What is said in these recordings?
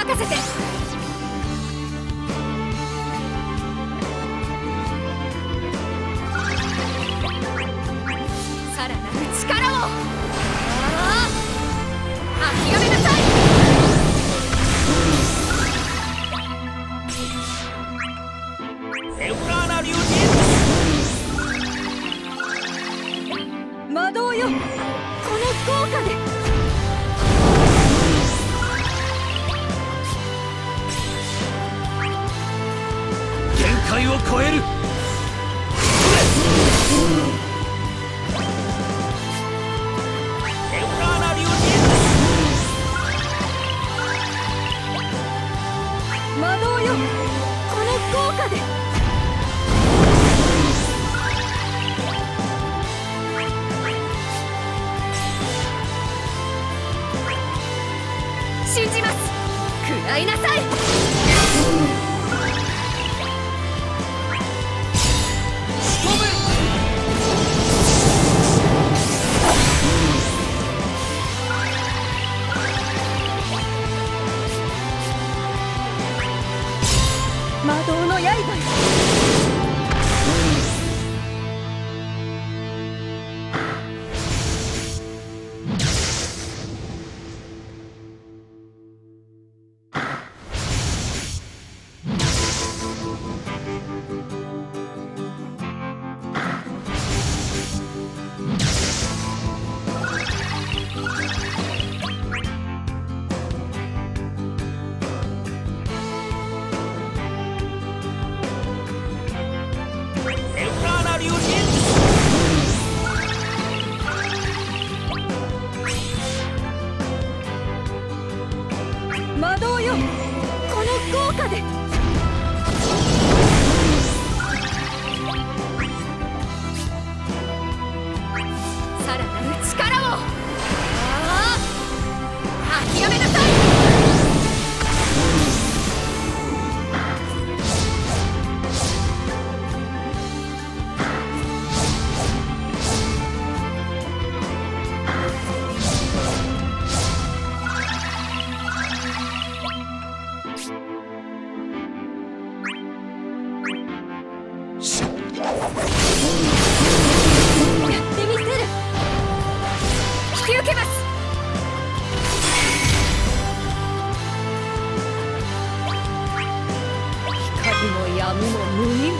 任せて。さらなる力を。諦めなさい。 エウラーナ流人魔導よ、この効果で。 限界を超える。エウラーナ流人魔導よ、この効果で。信じます。食らいなさい。 仕留める。 魔導の刃よ。 エウラーナ流人魔導よ、この効果で。さらなる力を。諦めなさい。やってみせる。引き受けます。光も闇も無意味。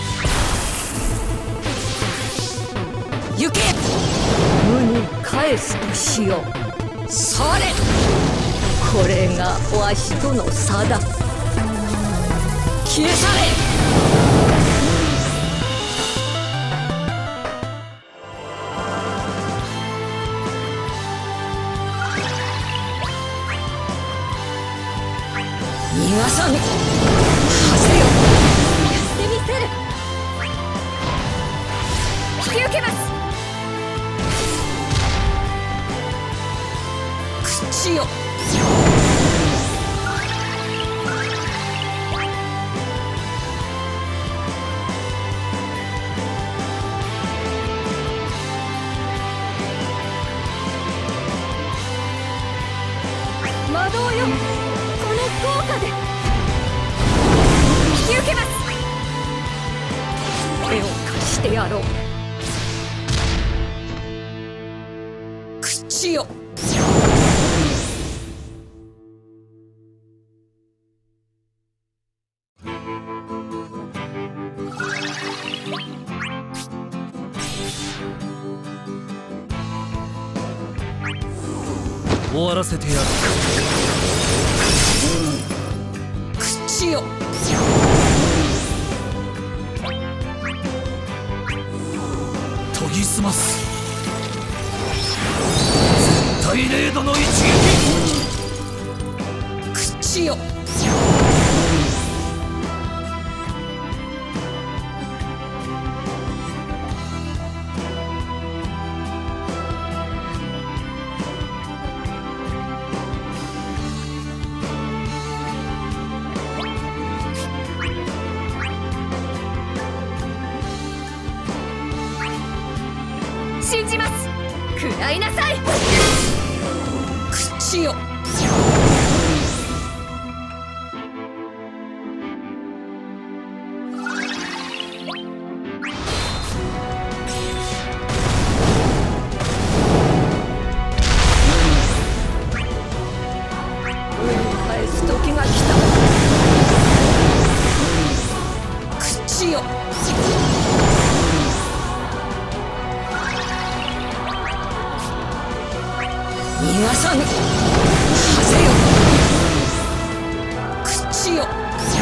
行け。無に返すとしよう。され。これがわしとの差だ。消え去れ。逃がさぬ。はせよ。やってみせる。引き受けます。口よ。魔導よ、この効果で。引き受けます。手を貸してやろう。口よ。 終わらせてやる。 口よ。 研ぎ澄ます。絶対0度の一撃。 口よ。信じます。食らいなさい。口よ。 逃さぬ。はせよ口よ。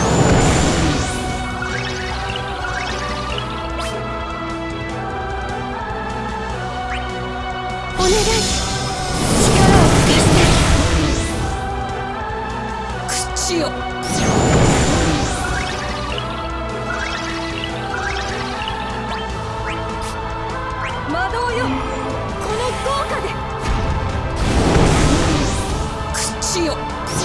お願い、力を貸して口よ。魔導よ、この効果で口よ。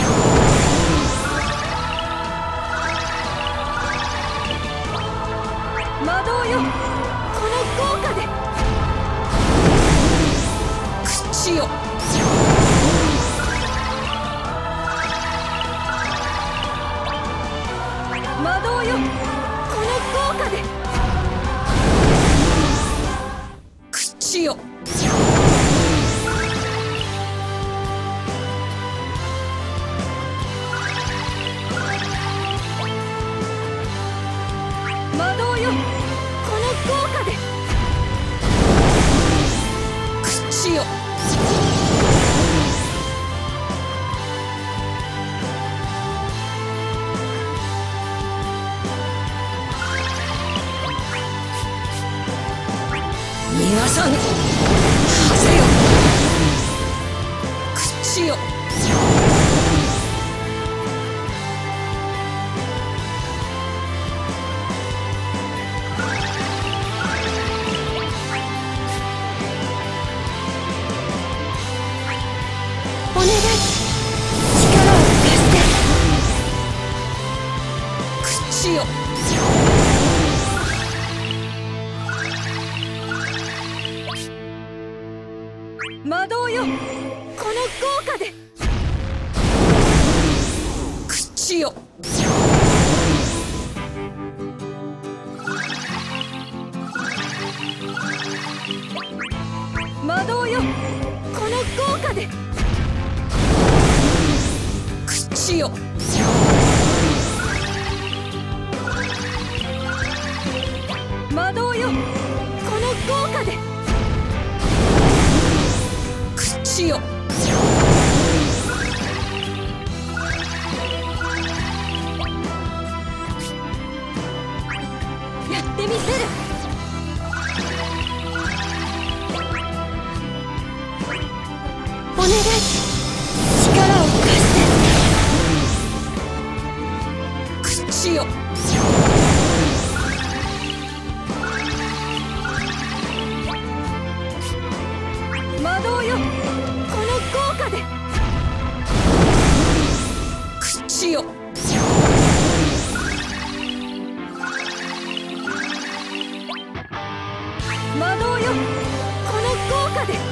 魔導よ、この効果で口よ。魔導よ、この効果で口よ。魔導よ、この効果で口よ。逃がさぬ。はせよ口よ。お願い、力を貸して口よ。魔導よ、この効果で口よ。魔導よ、この効果で口よ。魔導よ、この効果で口よ。やってみせる。お願い、力を貸して口よ。魔導よ、この効果で口よ。魔導よ、この効果で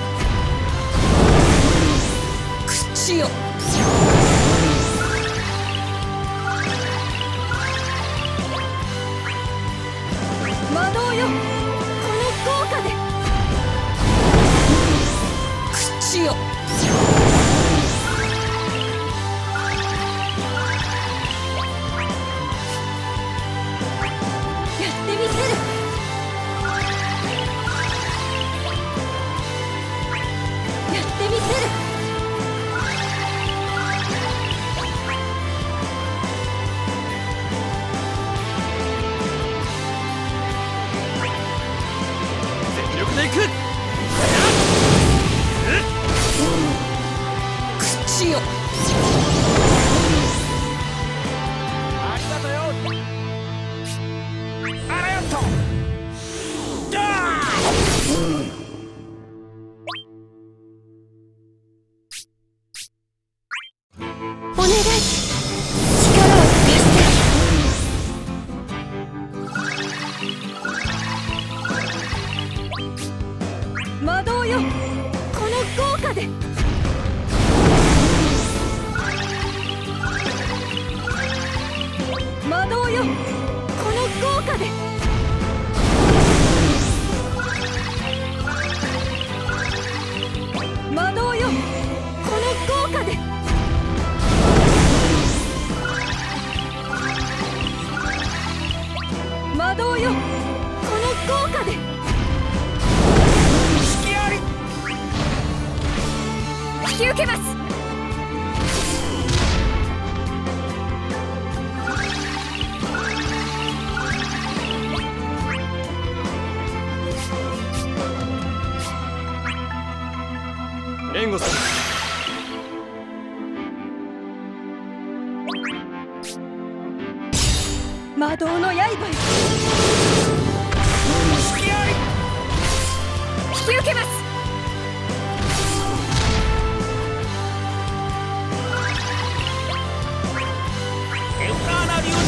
口よ。魔導よ、この効果で口よ。やってみせる。やってみせる。 全力でいく。 口よ。 ありがとよ。あらよっと。 お願い、力を貸して魔導よ、この効果で魔導よ、この効果で魔導よ、この効果で魔導よ、この効果で隙あり。 ヒュ受けます。 援護する。 魔導の刃よ。 引き合い。 引き受けます。 エウターナリオジー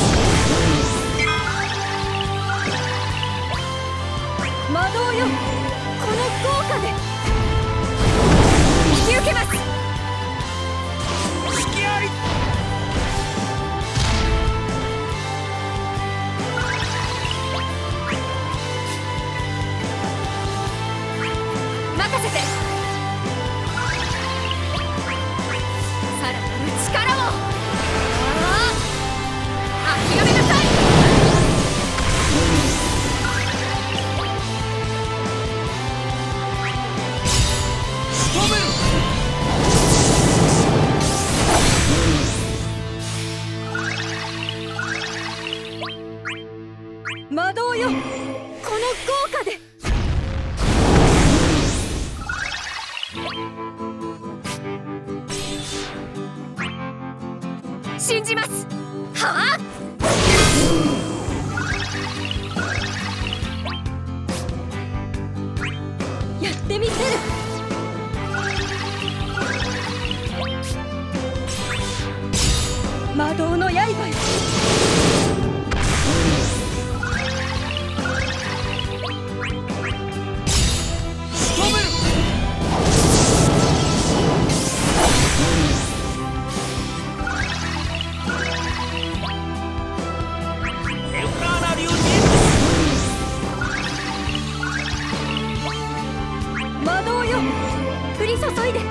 魔導よ、この効果で引き受けます。 引き合い。 任せて。さらなる力を。諦めなさい。 仕留める。 魔導よ、この効果で。信じます。はあ。やってみせる。魔導の刃よ。 仕留める。エウターナリオジー魔導よ、降り注いで。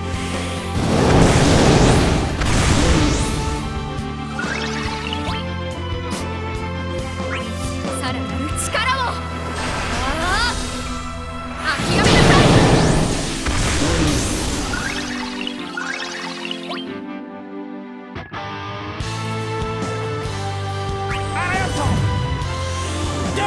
さらなる力を。諦めなさい。 アラヨット。ダ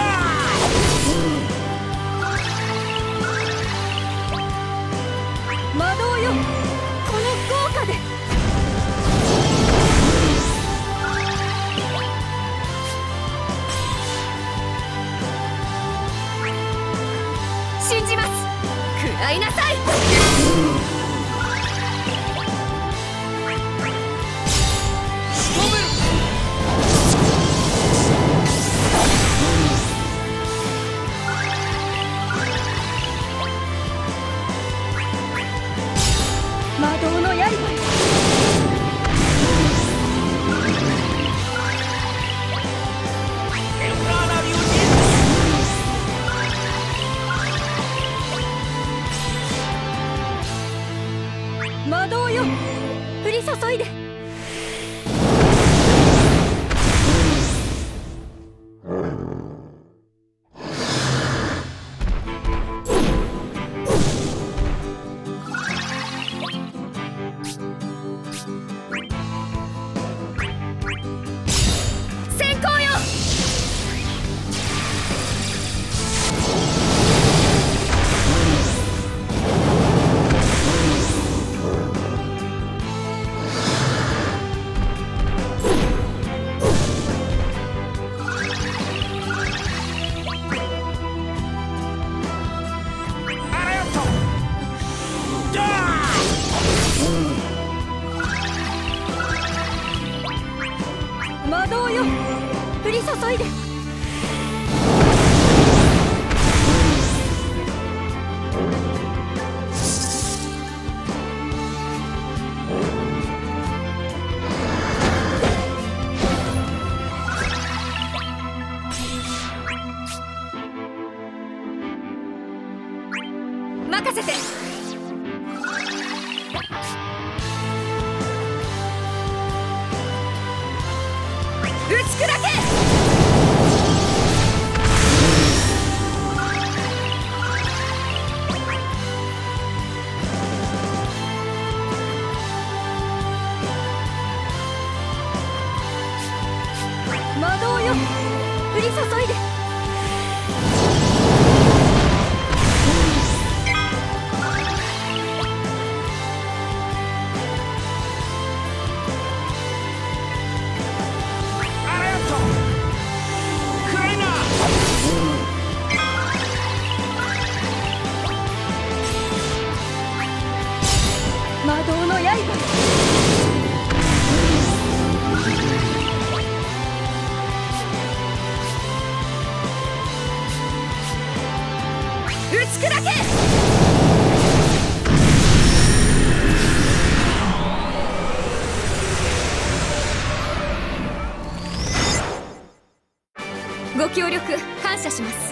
魔導よ、この効果で。信じます。食らいなさい。 仕留める。 魔導の刃よ。 エウターナリオジー魔導よ、降り注いで。先行よ。 アラヨット。ダ魔導よ、降り注いで。任せて。打ち砕け。 つ砕け。ご協力感謝します。